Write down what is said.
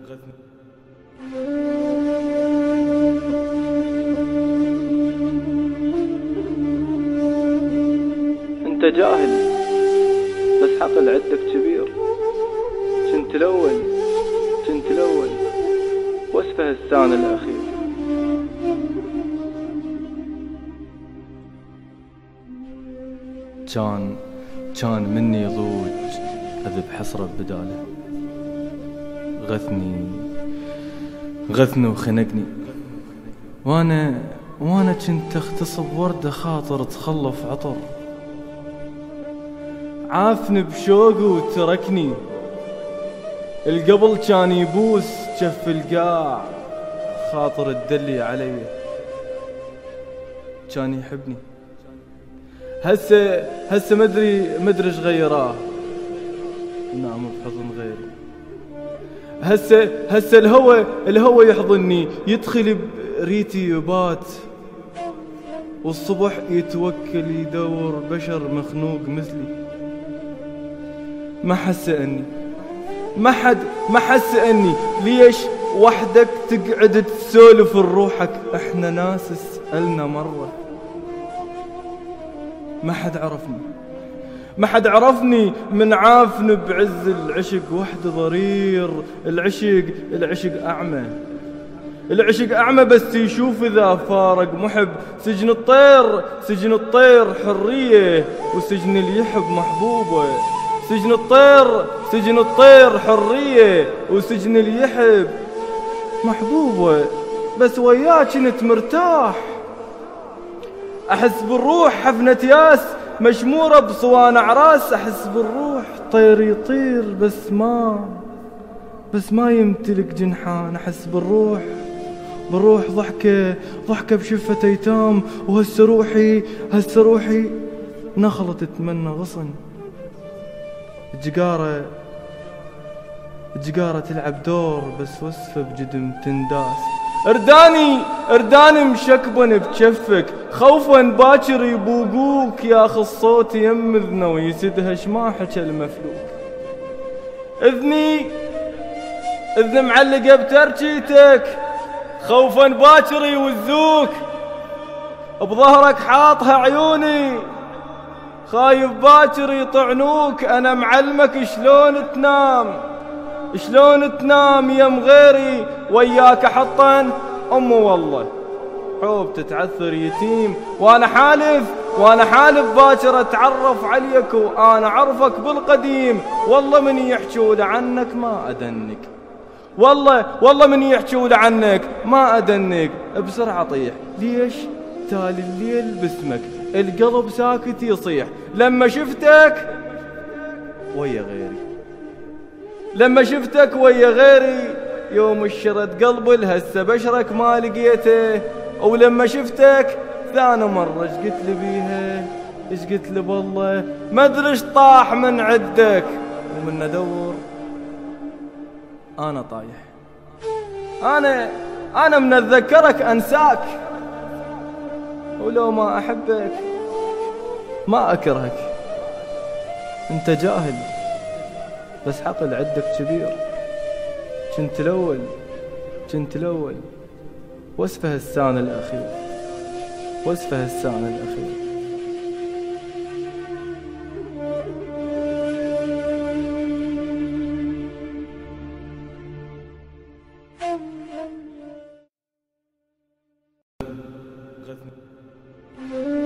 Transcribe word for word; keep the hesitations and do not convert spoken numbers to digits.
غثني. انت جاهل بس حقل عدك كبير. كنت الاول كنت الاول واسفه الثاني الاخير. كان كان مني ضوج اذب حسرة بداله. غثني غثني وخنقني، وانا وانا كنت اغتصب وردة خاطر تخلف عطر. عافني بشوقه وتركني، القبل كان يبوس جف القاع خاطر تدلي علي. كان يحبني هسه هسه مدري مدري ايش غيراه، نام بحضن غيري. هسه هسه الهوى الهوى يحضني، يدخل بريتي يبات، والصبح يتوكل يدور بشر مخنوق مثلي. ما حس اني ما حد ما حس اني ليش وحدك تقعد تسولف لروحك. احنا ناس سألنا مرة. ما حد عرفني ما حد عرفني من عافني بعز العشق وحده ضرير. العشق العشق أعمى العشق أعمى بس يشوف إذا فارق محب. سجن الطير سجن الطير حرية، وسجن اللي يحب محبوبه. سجن الطير سجن الطير حرية، وسجن اللي يحب محبوبه. بس وياه كنت مرتاح، أحس بالروح حفنة ياس مشمورة بصوانع راس. أحس بالروح طير يطير بس ما بس ما يمتلك جنحان. أحس بالروح بالروح ضحكة ضحكة بشفة أيتام. وهسه روحي هسه روحي نخلة تتمنى غصن. الجقارة الجقارة تلعب دور بس وصفة بجدم تنداس. ارداني ارداني مشكبن بجفك، خوفا باكر يبوقوك. ياخذ الصوت يم اذنه ويسدها شماحك المفلوك. اذني اذن معلقه بترجيتك، خوفا باكر يوزوك. بظهرك حاطها عيوني، خايف باكر يطعنوك. انا معلمك شلون تنام شلون تنام يم غيري وياك حطن أمه. والله حوب تتعثر يتيم، وانا حالف وانا حالف باكر اتعرف عليك وانا اعرفك بالقديم. والله من يحجول عنك ما ادنك، والله والله من يحجول عنك ما ادنك. بسرعة طيح ليش تالي الليل باسمك، القلب ساكت يصيح. لما شفتك ويا غيري لما شفتك ويا غيري، يوم الشرد قلبي لهسه بشرك ما لقيته. ولما شفتك ثاني مرة ايش قلت لي بيها ايش قلت لي بالله ما ادري ايش طاح من عدك. ومن ادور انا طايح. انا انا من اتذكرك انساك، ولو ما احبك ما اكرهك. انت جاهل بس حقل عدك كبير. كنت الأول كنت الأول واسفه الثاني الأخير واسفه الثاني الأخير. غثني.